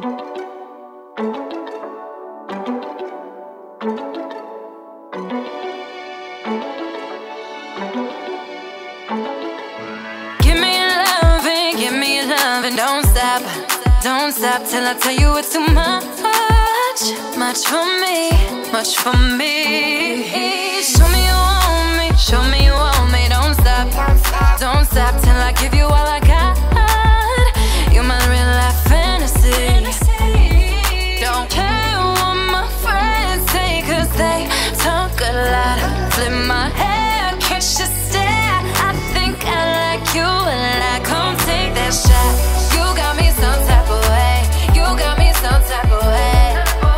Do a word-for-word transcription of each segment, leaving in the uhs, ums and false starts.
Don't stop, don't stop till I tell you it's too much. Much for me, much for me. Show me you want me, show me you want me. Don't stop, don't stop till I give you all I got. You're my real life fantasy. Don't care what my friends say, cause they talk a lot. Flip my hair, catch your stare. I think I like you a lot. Come take that shot. You got me some type of way. You got me some type of way.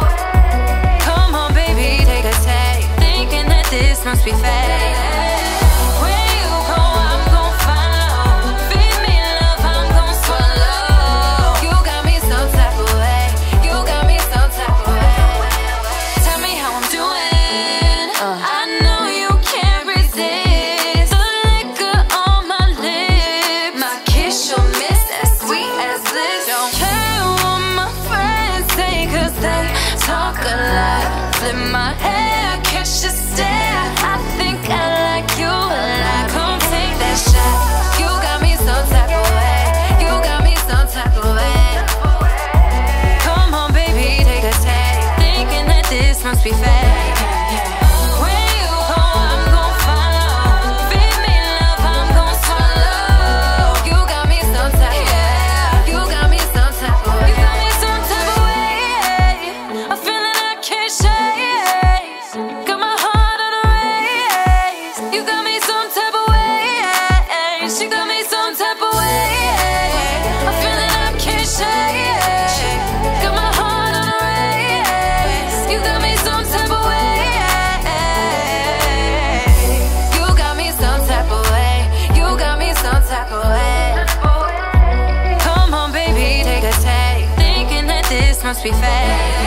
Come on, baby, take a take. Thinking that this must be fate. Where you go, I'm gon' follow. Feed me love, I'm gon' swallow. You got me some type of way. You got me some type of way. Tell me how I'm doing. uh. I know you can't resist the liquor on my lips. My kiss, you'll miss as sweet as this. Don't care what my friends say, cause they talk a lot. Flip my hair, catch your stare. I think I like you a lot. Come take that shot. You got me some type of way. You got me some type of way. Come on, baby, take a take. Thinking that this must be fate. Where you go, I'm gon' follow. Feed me love, I'm gon' swallow. You got me some type of way. You got me some type of way. You got me some type of way. A feeling I can't shake. Got my heart on a race. You got me some type of way. She got me some type of way. A feeling I can't shake. Got my heart on a race. You got me some type of way. You got me some type of way. You got me some type of way. Come on, baby, take a take. Thinking that this must be fate.